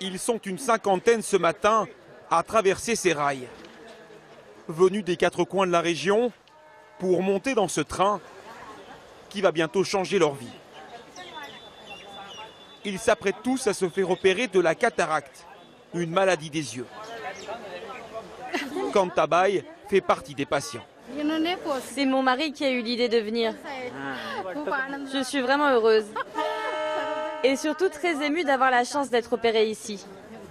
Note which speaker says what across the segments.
Speaker 1: Ils sont une cinquantaine ce matin à traverser ces rails. Venus des quatre coins de la région pour monter dans ce train qui va bientôt changer leur vie. Ils s'apprêtent tous à se faire opérer de la cataracte, une maladie des yeux. Kantabai fait partie des patients.
Speaker 2: C'est mon mari qui a eu l'idée de venir. Je suis vraiment heureuse. Et surtout très émue d'avoir la chance d'être opérée ici.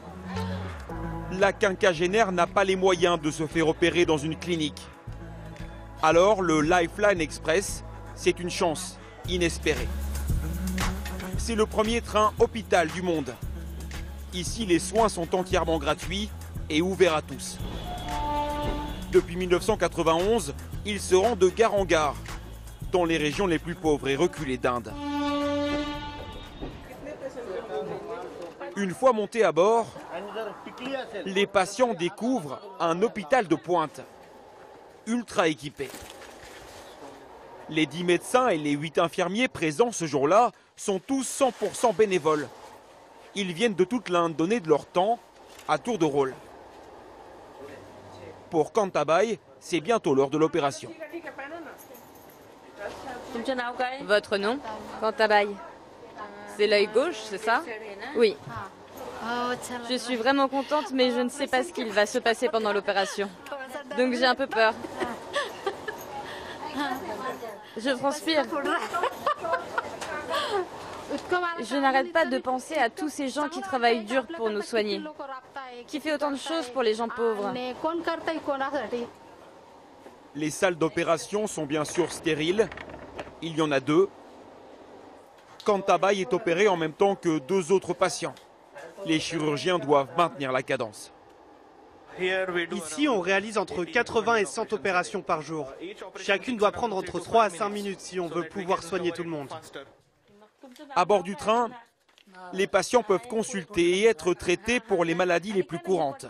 Speaker 1: La quinquagénaire n'a pas les moyens de se faire opérer dans une clinique. Alors le Lifeline Express, c'est une chance inespérée. C'est le premier train hôpital du monde. Ici, les soins sont entièrement gratuits et ouverts à tous. Depuis 1991, il se rend de gare en gare, dans les régions les plus pauvres et reculées d'Inde. Une fois montés à bord, les patients découvrent un hôpital de pointe, ultra équipé. Les 10 médecins et les 8 infirmiers présents ce jour-là sont tous 100% bénévoles. Ils viennent de toute l'Inde donner de leur temps à tour de rôle. Pour Kantabai, c'est bientôt l'heure de l'opération.
Speaker 2: Votre nom? Kantabai. C'est l'œil gauche, c'est ça? Oui. Je suis vraiment contente, mais je ne sais pas ce qu'il va se passer pendant l'opération. Donc j'ai un peu peur. Je transpire. Je n'arrête pas de penser à tous ces gens qui travaillent dur pour nous soigner, qui fait autant de choses pour les gens pauvres.
Speaker 1: Les salles d'opération sont bien sûr stériles. Il y en a 2. Kantabai est opéré en même temps que 2 autres patients. Les chirurgiens doivent maintenir la cadence.
Speaker 3: Ici, on réalise entre 80 et 100 opérations par jour. Chacune doit prendre entre 3 à 5 minutes si on veut pouvoir soigner tout le monde.
Speaker 1: À bord du train, les patients peuvent consulter et être traités pour les maladies les plus courantes.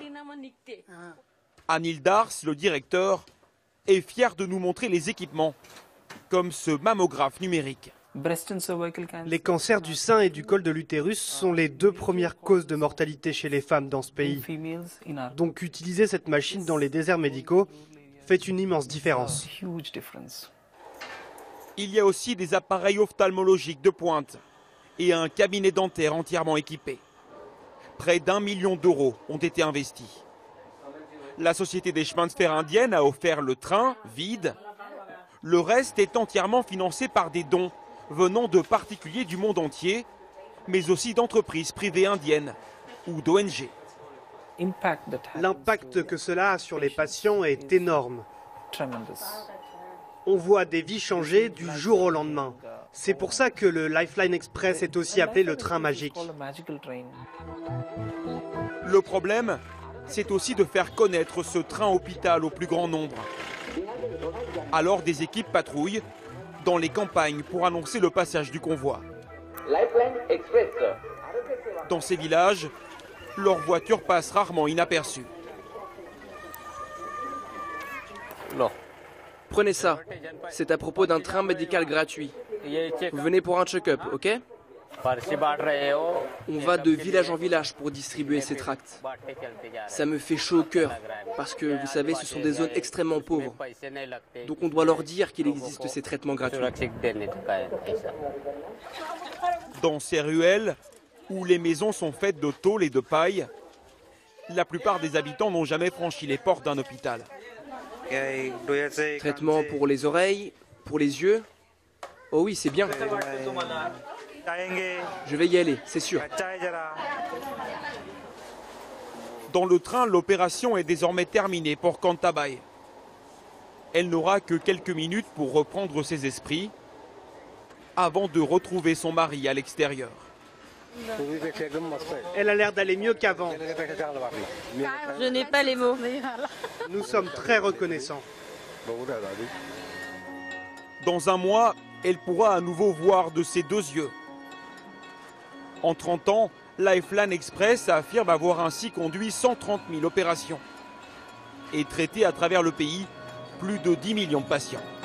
Speaker 1: Anil Dars, le directeur, est fier de nous montrer les équipements, comme ce mammographe numérique.
Speaker 3: Les cancers du sein et du col de l'utérus sont les 2 premières causes de mortalité chez les femmes dans ce pays. Donc utiliser cette machine dans les déserts médicaux fait une immense différence.
Speaker 1: Il y a aussi des appareils ophtalmologiques de pointe et un cabinet dentaire entièrement équipé. Près d'1 million d'euros ont été investis. La Société des chemins de fer indienne a offert le train vide. Le reste est entièrement financé par des dons venant de particuliers du monde entier, mais aussi d'entreprises privées indiennes ou d'ONG.
Speaker 3: L'impact que cela a sur les patients est énorme. On voit des vies changer du jour au lendemain. C'est pour ça que le Lifeline Express est aussi appelé le train magique.
Speaker 1: Le problème, c'est aussi de faire connaître ce train hôpital au plus grand nombre. Alors des équipes patrouillent dans les campagnes pour annoncer le passage du convoi. Dans ces villages, leurs voitures passent rarement inaperçues.
Speaker 4: Prenez ça, c'est à propos d'un train médical gratuit. Vous venez pour un check-up, ok? On va de village en village pour distribuer ces tracts. Ça me fait chaud au cœur, parce que, vous savez, ce sont des zones extrêmement pauvres. Donc on doit leur dire qu'il existe ces traitements gratuits.
Speaker 1: Dans ces ruelles, où les maisons sont faites de tôle et de paille, la plupart des habitants n'ont jamais franchi les portes d'un hôpital.
Speaker 4: Traitement pour les oreilles, pour les yeux. Oh oui, c'est bien. Je vais y aller, c'est sûr.
Speaker 1: Dans le train, l'opération est désormais terminée pour Kantabai. Elle n'aura que quelques minutes pour reprendre ses esprits avant de retrouver son mari à l'extérieur.
Speaker 3: Elle a l'air d'aller mieux qu'avant.
Speaker 2: Je n'ai pas les mots.
Speaker 3: Nous sommes très reconnaissants.
Speaker 1: Dans un mois, elle pourra à nouveau voir de ses 2 yeux. En 30 ans, Lifeline Express affirme avoir ainsi conduit 130 000 opérations et traité à travers le pays plus de 10 millions de patients.